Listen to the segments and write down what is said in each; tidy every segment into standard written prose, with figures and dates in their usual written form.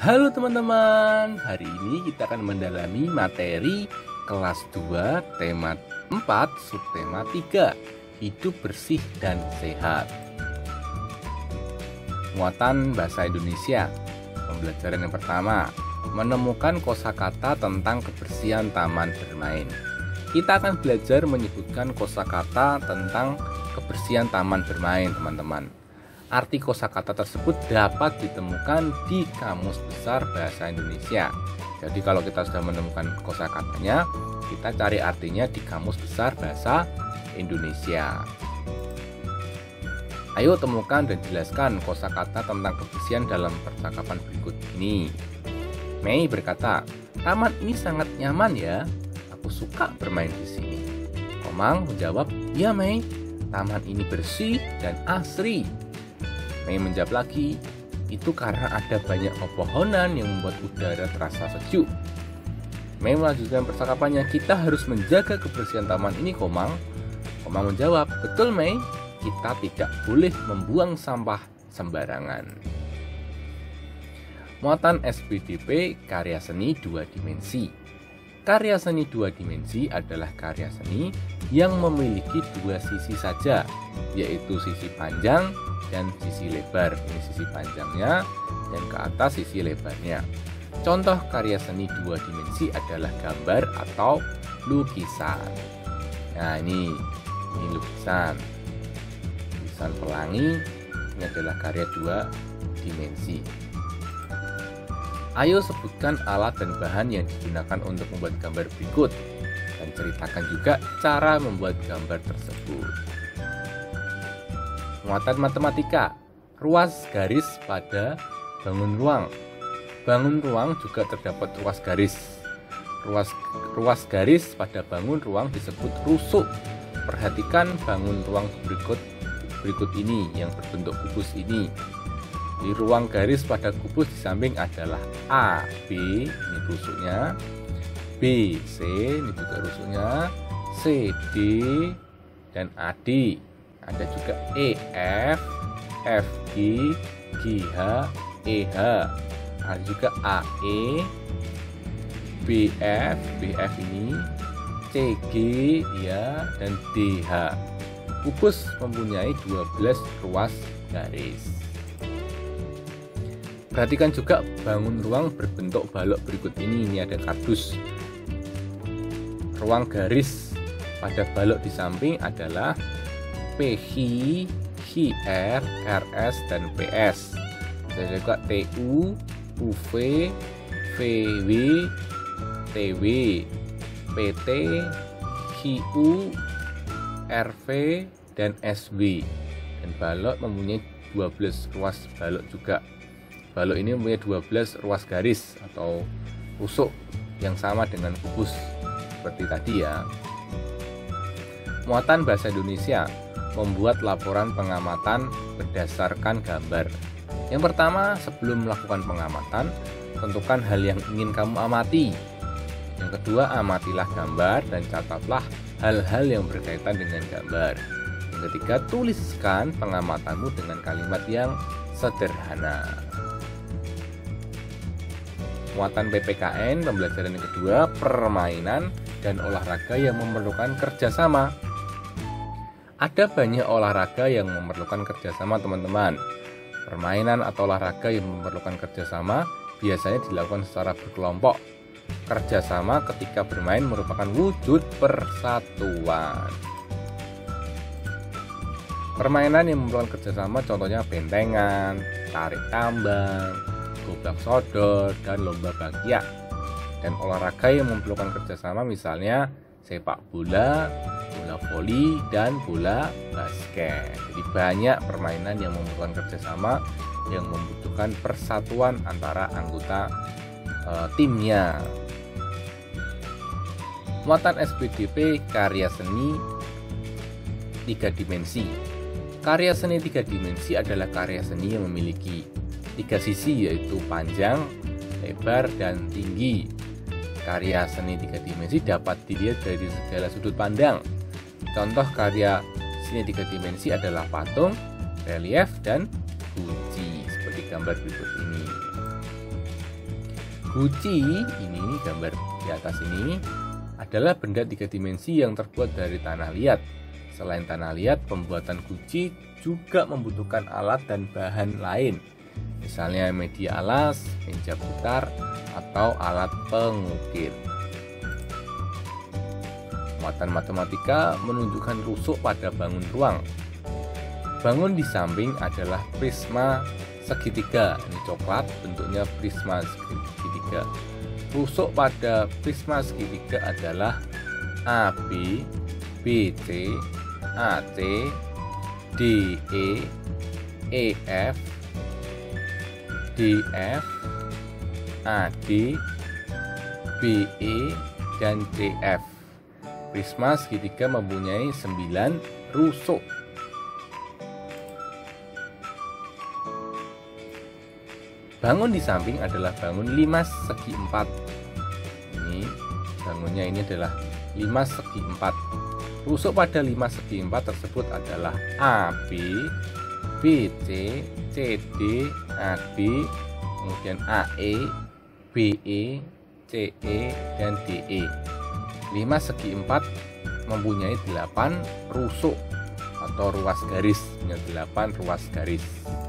Halo teman-teman, hari ini kita akan mendalami materi kelas 2 tema 4 subtema 3 hidup bersih dan sehat. Muatan bahasa Indonesia. Pembelajaran yang pertama, menemukan kosakata tentang kebersihan taman bermain. Kita akan belajar menyebutkan kosakata tentang kebersihan taman bermain, teman-teman. Arti kosakata tersebut dapat ditemukan di Kamus Besar Bahasa Indonesia. Jadi kalau kita sudah menemukan kosakatanya, kita cari artinya di Kamus Besar Bahasa Indonesia. Ayo temukan dan jelaskan kosakata tentang kebersihan dalam percakapan berikut ini. Mei berkata, "Taman ini sangat nyaman ya. Aku suka bermain di sini." Komang menjawab, "Ya Mei, taman ini bersih dan asri." Mei menjawab lagi, "Itu karena ada banyak pepohonan yang membuat udara terasa sejuk." Mei melanjutkan percakapannya, "Kita harus menjaga kebersihan taman ini, Komang." Komang menjawab, "Betul Mei, kita tidak boleh membuang sampah sembarangan." Muatan SPDP karya seni 2 dimensi. Karya seni 2 dimensi adalah karya seni yang memiliki 2 sisi saja, yaitu sisi panjang dan sisi lebar. Ini sisi panjangnya dan ke atas sisi lebarnya. Contoh karya seni 2 dimensi adalah gambar atau lukisan. Nah, ini lukisan pelangi. Ini adalah karya 2 dimensi. Ayo sebutkan alat dan bahan yang digunakan untuk membuat gambar berikut dan ceritakan juga cara membuat gambar tersebut. Muatan matematika, ruas garis pada bangun ruang. Bangun ruang juga terdapat ruas garis. Ruas garis pada bangun ruang disebut rusuk. Perhatikan bangun ruang berikut ini yang berbentuk kubus ini. Di ruang garis pada kubus di samping adalah A, B, ini rusuknya, B, C, ini juga rusuknya, C, D, dan AD. Ada juga E, F, F, G, G, H, E, H. Ada juga A, E, B, F, B, F ini, C, G, ya, dan D, H. Kubus mempunyai 12 ruas garis. Perhatikan juga bangun ruang berbentuk balok berikut ini. Ini ada kardus. Ruang garis pada balok di samping adalah PH, HR, RS, dan PS. Ada juga TU, UV, VW, TW, PT, HU, RV, dan SW. Dan balok mempunyai 12 ruas balok juga. Balok ini mempunyai 12 ruas garis atau rusuk yang sama dengan kubus seperti tadi ya. Muatan bahasa Indonesia, membuat laporan pengamatan berdasarkan gambar. Yang pertama, sebelum melakukan pengamatan, tentukan hal yang ingin kamu amati. Yang kedua, amatilah gambar dan catatlah hal-hal yang berkaitan dengan gambar. Yang ketiga, tuliskan pengamatanmu dengan kalimat yang sederhana. Muatan PPKN, pembelajaran yang kedua, permainan dan olahraga yang memerlukan kerjasama. Ada banyak olahraga yang memerlukan kerjasama, teman-teman. Permainan atau olahraga yang memerlukan kerjasama biasanya dilakukan secara berkelompok. Kerjasama ketika bermain merupakan wujud persatuan. Permainan yang memerlukan kerjasama contohnya bentengan, tarik tambang, gobak sodor, dan lomba bakiak. Dan olahraga yang memerlukan kerjasama misalnya sepak bola, bola voli, dan bola basket. Jadi banyak permainan yang memerlukan kerjasama yang membutuhkan persatuan antara anggota timnya. Muatan SPDP karya seni 3 dimensi. Karya seni 3 dimensi adalah karya seni yang memiliki 3 sisi, yaitu panjang, lebar, dan tinggi. Karya seni 3 dimensi dapat dilihat dari segala sudut pandang. Contoh karya seni 3 dimensi adalah patung, relief, dan guci seperti gambar berikut ini. Guci, ini gambar di atas ini, adalah benda 3 dimensi yang terbuat dari tanah liat. Selain tanah liat, pembuatan guci juga membutuhkan alat dan bahan lain, misalnya media alas, meja putar, atau alat pengukir. Muatan matematika menunjukkan rusuk pada bangun ruang. Bangun di samping adalah prisma segitiga, ini coklat, bentuknya prisma segitiga. Rusuk pada prisma segitiga adalah AB, BC, AC, DE, EF, DF, AD, BE, dan CF. Prisma segitiga mempunyai 9 rusuk. Bangun di samping adalah bangun 5 segi 4. Ini bangunnya ini adalah 5 segi 4. Rusuk pada 5 segi 4 tersebut adalah AB, BC, CD, AD, kemudian AE, BE, CE, dan DE. 5 segi 4 mempunyai 8 rusuk atau ruas garis, punya 8 ruas garis.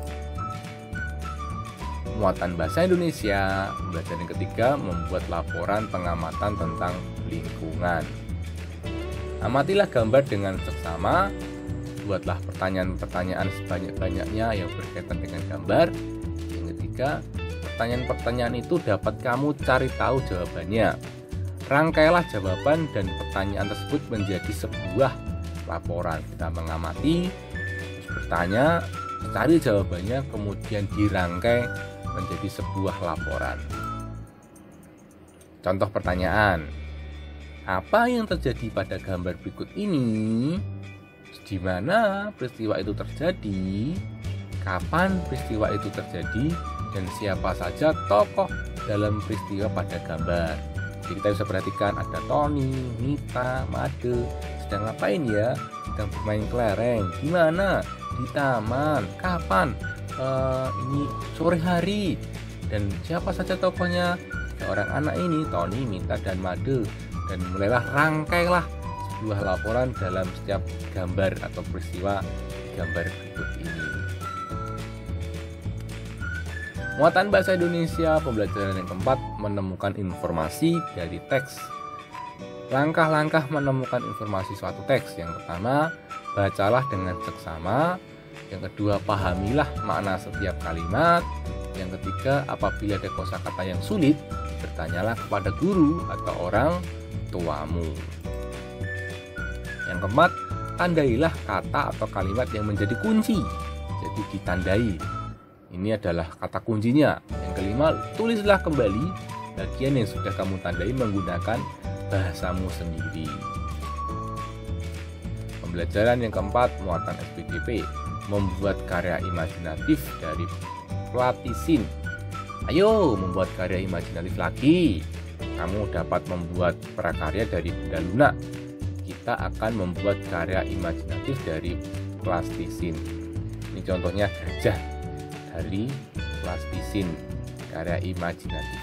Muatan bahasa Indonesia, pembelajaran ketiga, membuat laporan pengamatan tentang lingkungan. Amatilah gambar dengan seksama, buatlah pertanyaan-pertanyaan sebanyak-banyaknya yang berkaitan dengan gambar. Yang ketiga, pertanyaan-pertanyaan itu dapat kamu cari tahu jawabannya. Rangkailah jawaban dan pertanyaan tersebut menjadi sebuah laporan. Kita mengamati, terus bertanya, cari jawabannya, kemudian dirangkai menjadi sebuah laporan. Contoh pertanyaan: apa yang terjadi pada gambar berikut ini? Di mana peristiwa itu terjadi? Kapan peristiwa itu terjadi? Dan siapa saja tokoh dalam peristiwa pada gambar? Jadi kita bisa perhatikan ada Tony, Nita, Made. Sedang ngapain ya? Sedang bermain kelereng. Di mana? Di taman. Kapan? Ini sore hari. Dan siapa saja tokohnya? Orang anak ini, Tony, Nita, dan Made. Dan mulailah rangkailah sebuah laporan dalam setiap gambar atau peristiwa di gambar berikut ini. Muatan bahasa Indonesia, pembelajaran yang keempat, menemukan informasi dari teks. Langkah-langkah menemukan informasi suatu teks. Yang pertama, bacalah dengan seksama. Yang kedua, pahamilah makna setiap kalimat. Yang ketiga, apabila ada kosakata yang sulit, bertanyalah kepada guru atau orang tuamu. Yang keempat, tandailah kata atau kalimat yang menjadi kunci. Jadi ditandai. Ini adalah kata kuncinya. Yang kelima, tulislah kembali bagian yang sudah kamu tandai menggunakan bahasamu sendiri. Pembelajaran yang keempat, muatan SPDP, membuat karya imajinatif dari platisin. Ayo membuat karya imajinatif lagi. Kamu dapat membuat prakarya dari benda lunak. Kita akan membuat karya imajinatif dari plastisin. Ini contohnya gajah dari plastisin, karya imajinatif.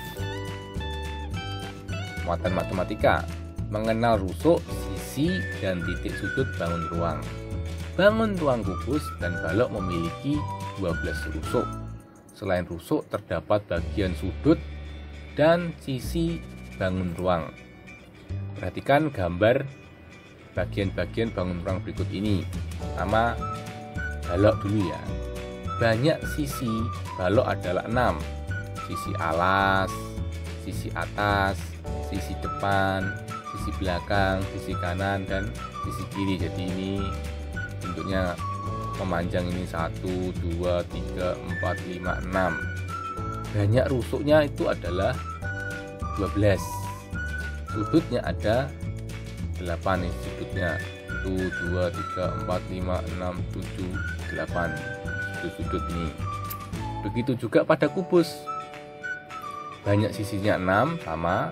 Muatan matematika, mengenal rusuk, sisi, dan titik sudut bangun ruang. Bangun ruang kubus dan balok memiliki 12 rusuk. Selain rusuk, terdapat bagian sudut dan sisi bangun ruang. Perhatikan gambar bagian-bagian bangun ruang berikut ini. Pertama, balok dulu ya. Banyak sisi balok adalah 6. Sisi alas, sisi atas, sisi depan, sisi belakang, sisi kanan, dan sisi kiri. Jadi ini bentuknya memanjang, ini 1, 2, 3, 4, 5, 6. Banyak rusuknya itu adalah 12. Sudutnya ada 8 nih sudutnya. 1, 2, 3, 4, 5, 6, 7, 8 sudut ini. Begitu juga pada kubus. Banyak sisinya 6 sama.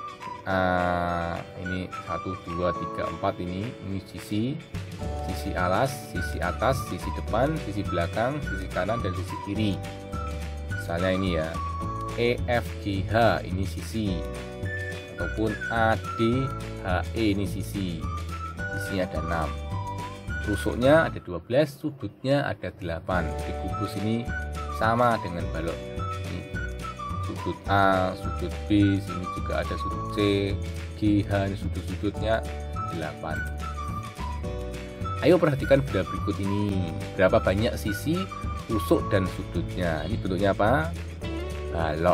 Ini 1, 2, 3, 4 ini sisi alas, sisi atas, sisi depan, sisi belakang, sisi kanan, dan sisi kiri. Misalnya ini ya, EFGH ini sisi, ataupun ADHE ini sisi. Sisinya ada 6, rusuknya ada 12, sudutnya ada 8. Di kubus ini sama dengan balok. Ini sudut A, sudut B, sini juga ada sudut C, GH, ini sudut-sudutnya 8. Ayo perhatikan benda berikut ini. Berapa banyak sisi, rusuk, dan sudutnya. Ini bentuknya apa? Balok.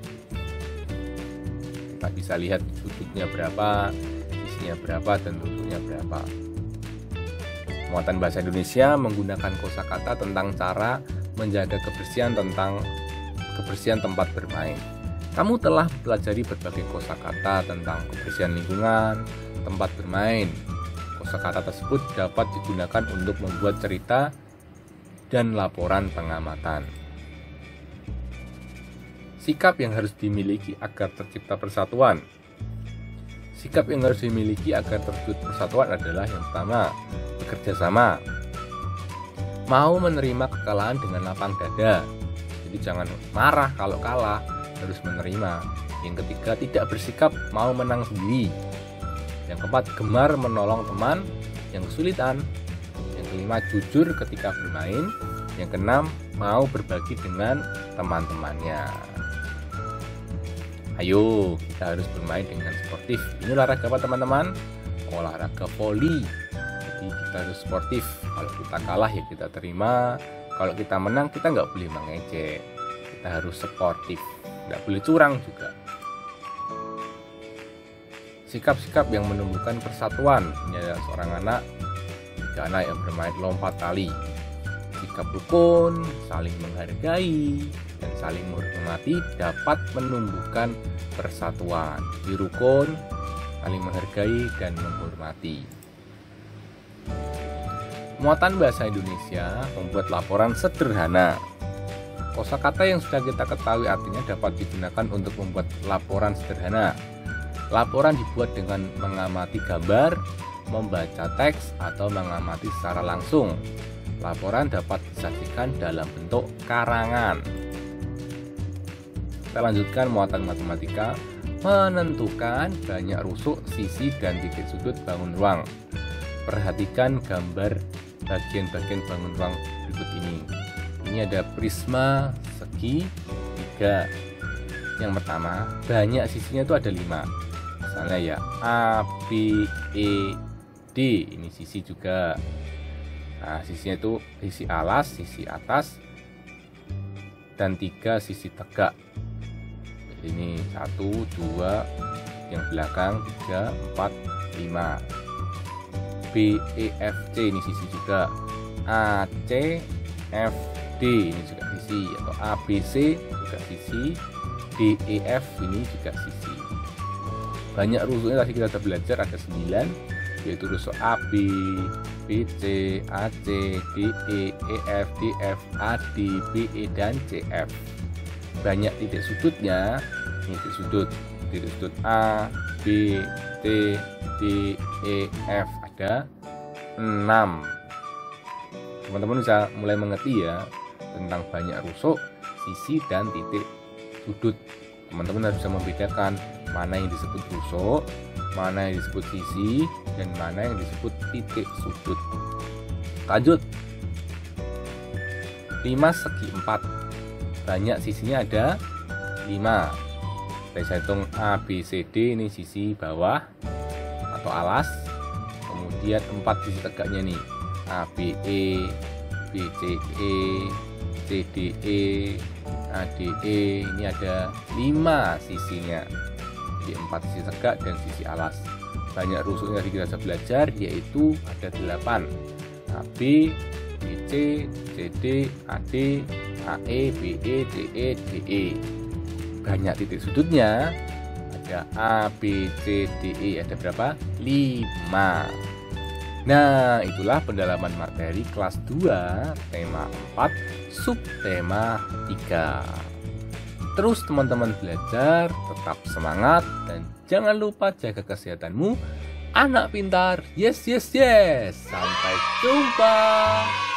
Kita bisa lihat sudutnya berapa, sisinya berapa, dan rusuknya berapa. Muatan bahasa Indonesia menggunakan kosakata tentang cara menjaga kebersihan tempat bermain. Kamu telah mempelajari berbagai kosakata tentang kebersihan lingkungan tempat bermain. Kosakata tersebut dapat digunakan untuk membuat cerita dan laporan pengamatan. Sikap yang harus dimiliki agar tercipta persatuan. Sikap yang harus dimiliki agar terwujud persatuan adalah yang pertama, bekerja sama. Mau menerima kekalahan dengan lapang dada. Jadi jangan marah kalau kalah, harus menerima. Yang ketiga, tidak bersikap mau menang sendiri. Yang keempat, gemar menolong teman yang kesulitan. Yang kelima, jujur ketika bermain. Yang keenam, mau berbagi dengan teman-temannya. Ayo, kita harus bermain dengan sportif. Ini olahraga apa teman-teman? Olahraga voli. Jadi kita harus sportif. Kalau kita kalah ya kita terima. Kalau kita menang kita nggak boleh mengejek. Kita harus sportif. Nggak boleh curang juga. Sikap-sikap yang menumbuhkan persatuan. Ini adalah seorang anak, 3 anak yang bermain lompat tali. Sikap rukun, saling menghargai, dan saling menghormati dapat menumbuhkan persatuan. Di rukun, saling menghargai dan menghormati. Muatan bahasa Indonesia membuat laporan sederhana. Kosakata yang sudah kita ketahui artinya dapat digunakan untuk membuat laporan sederhana. Laporan dibuat dengan mengamati gambar, membaca teks, atau mengamati secara langsung. Laporan dapat disajikan dalam bentuk karangan. Kita lanjutkan muatan matematika. Menentukan banyak rusuk, sisi, dan titik sudut bangun ruang. Perhatikan gambar bagian-bagian bangun ruang berikut ini. Ini ada prisma segi 3. Yang pertama, banyak sisinya itu ada 5. Misalnya ya A, B, E, D. Ini sisi juga. Nah, sisinya itu sisi alas, sisi atas, dan 3 sisi tegak. Jadi ini 1, 2, yang belakang 3, 4, 5. B, E, F, C ini sisi juga. A, C, F, D ini juga sisi. Atau A, B, C juga sisi. D, E, F ini juga sisi. Banyak rusuknya tadi kita sudah belajar, ada 9, yaitu rusuk A, B, B, C, A, C, D, E, E, F, D, F, A, D, B, E, dan C, F. Banyak titik sudutnya. Ini titik sudut A, B, C, D, E, F ada 6. Teman-teman bisa mulai mengerti ya tentang banyak rusuk, sisi, dan titik sudut. Teman-teman harus bisa membedakan mana yang disebut rusuk, mana yang disebut sisi, dan mana yang disebut titik sudut. Lanjut. 5 segi 4. Banyak sisinya ada 5. Saya hitung A, B, C, D ini sisi bawah atau alas. Kemudian 4 sisi tegaknya nih. A, B, E, B, C, E, C, D, E, A, D, E. Ini ada 5 sisinya. Jadi 4 sisi tegak dan sisi alas. Banyak rusuknya yang kita sudah belajar, yaitu ada 8. A, B, B, C, C, D, A, D, A, E, B, E, C, E, D, E. Banyak titik sudutnya. Ada A, B, C, D, E. Ada berapa? 5. Nah, itulah pendalaman materi kelas 2, tema 4, subtema 3. Terus teman-teman belajar, tetap semangat, dan jangan lupa jaga kesehatanmu. Anak pintar, yes, yes, yes. Sampai jumpa.